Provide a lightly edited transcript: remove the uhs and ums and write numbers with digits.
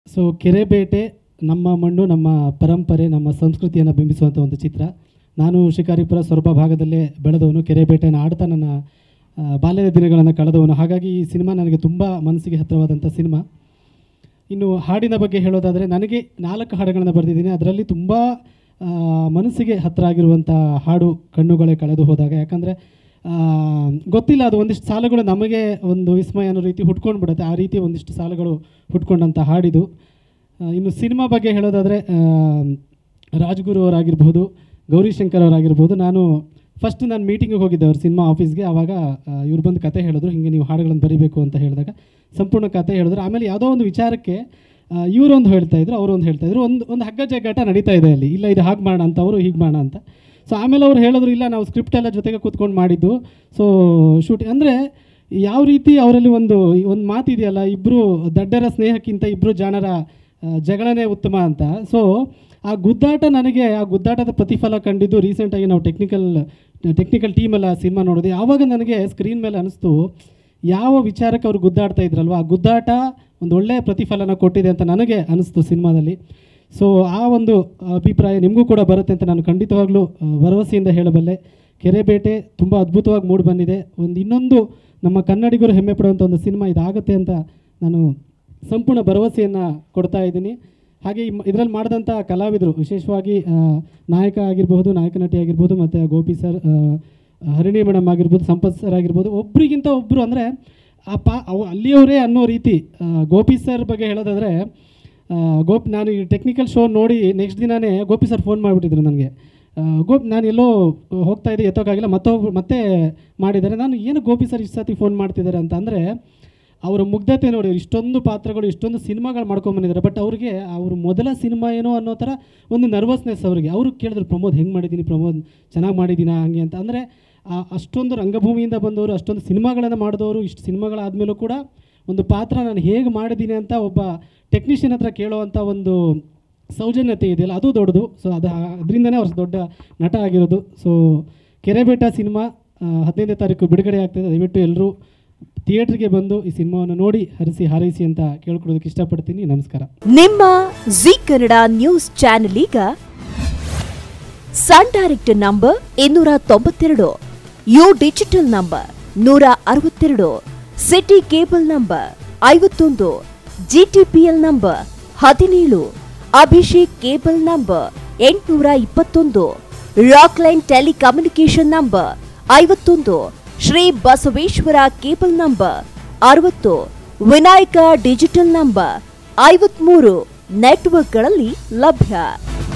So Kerebete ನಮ್ಮ ಮಣ್ಣು, ನಮ್ಮ ಪರಂಪರೆ, ನಮ್ಮ ಸಂಸ್ಕೃತಿಯನ್ನು ಬಿಂಬಿಸುವಂಥ ಒಂದು ಚಿತ್ರ. ನಾನು ಶಿಕಾರಿಪುರ ಸೊರಬ ಭಾಗದಲ್ಲೇ ಬೆಳೆದವನು, ಕೆರೆಬೇಟೆಯನ್ನು ಆಡ್ತಾ ನನ್ನ ಬಾಲ್ಯದ ದಿನಗಳನ್ನು ಕಳೆದವನು. ಹಾಗಾಗಿ ಈ ಸಿನಿಮಾ ನನಗೆ ತುಂಬ ಮನಸ್ಸಿಗೆ ಹತ್ತಿರವಾದಂಥ ಸಿನಿಮಾ. ಇನ್ನು ಹಾಡಿನ ಬಗ್ಗೆ ಹೇಳೋದಾದರೆ, ನನಗೆ 4 ಹಾಡುಗಳನ್ನು ಬರೆದಿದ್ದೀನಿ. ಅದರಲ್ಲಿ ತುಂಬ ಮನಸ್ಸಿಗೆ ಹತ್ತಿರ ಆಗಿರುವಂಥ ಹಾಡು ಕಣ್ಣುಗಳೇ ಕಳೆದು ಹೋದಾಗ. ಯಾಕಂದರೆ ಗೊತ್ತಿಲ್ಲ, ಅದು ಒಂದಿಷ್ಟು ಸಾಲುಗಳು ನಮಗೆ ಒಂದು ವಿಸ್ಮಯ ಅನ್ನೋ ರೀತಿ ಹುಟ್ಕೊಂಡು ಬಿಡುತ್ತೆ. ಆ ರೀತಿ ಒಂದಿಷ್ಟು ಸಾಲುಗಳು ಹುಟ್ಕೊಂಡಂಥ ಹಾಡಿದು. ಇನ್ನು ಸಿನಿಮಾ ಬಗ್ಗೆ ಹೇಳೋದಾದರೆ, ರಾಜ್ಗುರು ಅವರಾಗಿರ್ಬೋದು, ಗೌರಿಶಂಕರ್ ಅವರಾಗಿರ್ಬೋದು. ನಾನು ಮೀಟಿಂಗಿಗೆ ಹೋಗಿದ್ದೆ ಅವ್ರ ಸಿನಿಮಾ ಆಫೀಸ್ಗೆ. ಆವಾಗ ಇವ್ರು ಬಂದು ಕತೆ ಹೇಳಿದ್ರು, ಹೀಗೆ ನೀವು ಹಾಡುಗಳನ್ನು ಬರೀಬೇಕು ಅಂತ ಹೇಳಿದಾಗ ಸಂಪೂರ್ಣ ಕತೆ ಹೇಳಿದ್ರು. ಆಮೇಲೆ ಯಾವುದೋ ಒಂದು ವಿಚಾರಕ್ಕೆ ಇವರೊಂದು ಹೇಳ್ತಾಯಿದ್ರು, ಅವರೊಂದು ಹೇಳ್ತಾಯಿದ್ರು. ಒಂದು ಹಗ್ಗ ಜಗ್ಗಾಟ ನಡೀತಾ ಇದೆ ಅಲ್ಲಿ. ಇಲ್ಲ, ಇದು ಹಾಗೆ ಮಾಡೋಣ ಅಂತ, ಅವರು ಹೀಗೆ ಮಾಡೋಣ ಅಂತ. ಸೊ ಆಮೇಲೆ ಅವ್ರು ಹೇಳಿದ್ರು, ಇಲ್ಲ ನಾವು ಸ್ಕ್ರಿಪ್ಟ್ ಎಲ್ಲ ಜೊತೆಗೆ ಕೂತ್ಕೊಂಡು ಮಾಡಿದ್ದು. ಸೊ ಅಂದರೆ ಯಾವ ರೀತಿ ಅವರಲ್ಲಿ ಒಂದು ಮಾತಿದೆಯಲ್ಲ, ಇಬ್ಬರು ದಡ್ಡರ ಸ್ನೇಹಕ್ಕಿಂತ ಇಬ್ಬರು ಜಾಣರ ಜಗಳನೇ ಉತ್ತಮ ಅಂತ. ಸೊ ಆ ಗುದ್ದಾಟದ ಪ್ರತಿಫಲ ಕಂಡಿದ್ದು ರೀಸೆಂಟಾಗಿ ನಾವು ಟೆಕ್ನಿಕಲ್ ಟೀಮೆಲ್ಲ ಸಿನಿಮಾ ನೋಡಿದ್ವಿ. ಆವಾಗ ನನಗೆ ಸ್ಕ್ರೀನ್ ಮೇಲೆ ಅನಿಸ್ತು, ಯಾವ ವಿಚಾರಕ್ಕೆ ಅವ್ರು ಗುದ್ದಾಡ್ತಾ ಇದ್ರಲ್ವ, ಆ ಗುದ್ದಾಟ ಒಂದು ಒಳ್ಳೆಯ ಪ್ರತಿಫಲನ ಕೊಟ್ಟಿದೆ ಅಂತ ನನಗೆ ಅನಿಸ್ತು ಸಿನಿಮಾದಲ್ಲಿ. ಸೊ ಆ ಒಂದು ಅಭಿಪ್ರಾಯ ನಿಮಗೂ ಕೂಡ ಬರುತ್ತೆ ಅಂತ ನಾನು ಖಂಡಿತವಾಗ್ಲೂ ಭರವಸೆಯಿಂದ ಹೇಳಬಲ್ಲೆ. ಕೆರೆಬೇಟೆ ತುಂಬ ಅದ್ಭುತವಾಗಿ ಮೂಡಿ ಬಂದಿದೆ. ಇನ್ನೊಂದು ನಮ್ಮ ಕನ್ನಡಿಗರು ಹೆಮ್ಮೆ ಪಡುವಂಥ ಒಂದು ಸಿನಿಮಾ ಇದಾಗುತ್ತೆ ಅಂತ ನಾನು ಸಂಪೂರ್ಣ ಭರವಸೆಯನ್ನು ಕೊಡ್ತಾ ಇದ್ದೀನಿ. ಹಾಗೆ ಇದರಲ್ಲಿ ಮಾಡಿದಂಥ ಕಲಾವಿದರು, ವಿಶೇಷವಾಗಿ ನಾಯಕ ಆಗಿರ್ಬೋದು, ನಾಯಕ ನಟಿ ಆಗಿರ್ಬೋದು, ಮತ್ತು ಗೋಪಿ ಸರ್, ಹರಿಣಿ ಮೇಡಮ್ ಆಗಿರ್ಬೋದು, ಸಂಪತ್ ಸರ್ ಆಗಿರ್ಬೋದು, ಒಬ್ರಿಗಿಂತ ಒಬ್ಬರು ಅಂದರೆ ಅಲ್ಲಿಯವರೇ ಅನ್ನೋ ರೀತಿ. ಗೋಪಿ ಸರ್ ಬಗ್ಗೆ ಹೇಳೋದಾದರೆ, ನಾನು ಈ ಟೆಕ್ನಿಕಲ್ ಶೋ ನೋಡಿ ನೆಕ್ಸ್ಟ್ ದಿನವೇ ಗೋಪಿ ಸರ್ ಫೋನ್ ಮಾಡಿಬಿಟ್ಟಿದ್ರು ನನಗೆ. ನಾನು ಎಲ್ಲೋ ಹೋಗ್ತಾಯಿದ್ದೆ, ಎತ್ತೋಕ್ಕಾಗಿಲ್ಲ, ಮತ್ತೆ ಮಾಡಿದ್ದಾರೆ. ನಾನು ಏನು ಗೋಪಿ ಸರ್ ಇಷ್ಟು ಸತಿ ಫೋನ್ ಮಾಡ್ತಿದ್ದಾರೆ ಅಂತ. ಅಂದರೆ ಅವರ ಮುಗ್ಧತೆ ನೋಡಿ, ಇಷ್ಟೊಂದು ಪಾತ್ರಗಳು, ಇಷ್ಟೊಂದು ಸಿನಿಮಾಗಳು ಮಾಡ್ಕೊಂಬಂದಿದ್ದಾರೆ. ಬಟ್ ಅವ್ರಿಗೆ ಅವ್ರ ಮೊದಲ ಸಿನಿಮಾ ಏನೋ ಅನ್ನೋ ಥರ ಒಂದು ನರ್ವಸ್ನೆಸ್ ಅವರಿಗೆ. ಅವರು ಕೇಳಿದ್ರು, ಪ್ರಮೋದ್ ಹೆಂಗೆ ಮಾಡಿದ್ದೀನಿ, ಪ್ರಮೋದ್ ಚೆನ್ನಾಗಿ ಮಾಡಿದ್ದೀನಾ ಹಂಗೆ ಅಂತ. ಅಂದರೆ ಅಷ್ಟೊಂದು ರಂಗಭೂಮಿಯಿಂದ ಬಂದವರು, ಅಷ್ಟೊಂದು ಸಿನಿಮಾಗಳನ್ನು ಮಾಡಿದವರು, ಇಷ್ಟು ಸಿನಿಮಾಗಳಾದಮೇಲೂ ಕೂಡ ಒಂದು ಪಾತ್ರ ನಾನು ಹೇಗೆ ಮಾಡಿದ್ದೀನಿ ಅಂತ ಒಬ್ಬ ಟೆಕ್ನಿಷಿಯನ್ ಹತ್ರ ಕೇಳೋವಂಥ ಒಂದು ಸೌಜನ್ಯತೆ ಇದೆಯಲ್ಲ, ಅದು ದೊಡ್ಡದು. ಸೊ ಅದರಿಂದನೇ ಅವ್ರು ದೊಡ್ಡ ನಟ ಆಗಿರೋದು. ಸೊ ಕೆರೆಬೇಟ ಸಿನಿಮಾ 15ನೇ ತಾರೀಕು ಬಿಡುಗಡೆ ಆಗ್ತಾಯಿದೆ. ದಯವಿಟ್ಟು ಎಲ್ಲರೂ ಥಿಯೇಟ್ರಿಗೆ ಬಂದು ಈ ಸಿನಿಮಾವನ್ನು ನೋಡಿ ಹರಿಸಿ ಹಾರೈಸಿ ಅಂತ ಕೇಳ್ಕೊಳ್ಳೋದಕ್ಕೆ ಇಷ್ಟಪಡ್ತೀನಿ. ನಮಸ್ಕಾರ. ನಿಮ್ಮ ಜಿ ಕನ್ನಡ ನ್ಯೂಸ್ ಚಾನೆಲ್ ಈಗ Sun Direct number 292, U digital number 162, City cable number 51, GTPL number 17, Abhishek cable number 821, Rockline telecommunication number 51, Shri Basaveshwara cable number 60, Vinayaka digital number 53 ನೆಟ್ವರ್ಕ್ಗಳಲ್ಲಿ ಲಭ್ಯ.